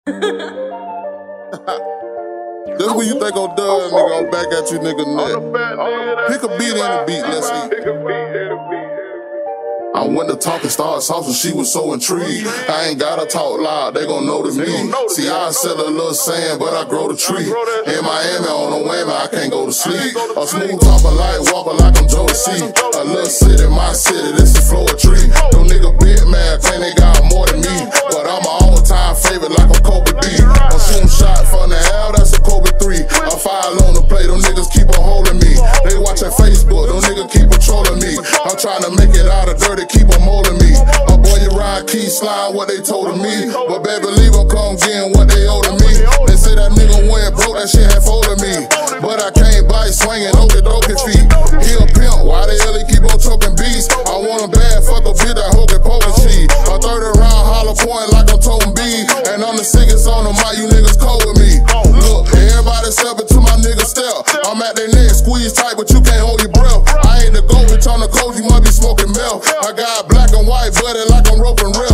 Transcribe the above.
That's what you think I'm done, nigga. I'm back at you, nigga, neck. Pick a beat in the beat, let's see. I went to talking, started saucing, she was so intrigued. I ain't gotta talk loud, they gon' notice me. See, I sell a little sand, but I grow the tree. In Miami on a whammy, I can't go to sleep. A smooth talker, light walker like I'm Joe C. A little city, my city, this is Florida tree. No nigga bit mad, claim they got more than me. But I'm an all-time favorite like I'm Kobe B. I'm shooting shot from the hell, that's a Kobe 3. I file on the play, them niggas keep on holding me. They watching Facebook, them niggas keep patrolling me. I'm trying to make it out of dirty, keep on molding me. My boy, you ride key slime, what they told me. But baby, leave them come getting what they owe to me. They say that nigga went broke, that shit had folded me. But I can't bite, swinging, okey dokey feet. He a pimp, why the hell he keep on choking beats? I want a bad fuck a bitch that hokey pokey shit. A 30 round hollow point like I'm toting B. And I'm the sickest on the mic, you niggas cold with me. Look, everybody step into my nigga step. I'm at their neck, squeeze tight, but you can't hold your breath. I ain't the GOAT, bitch on the coast, you might be smoking meth. I got black and white buddy like I'm roping real.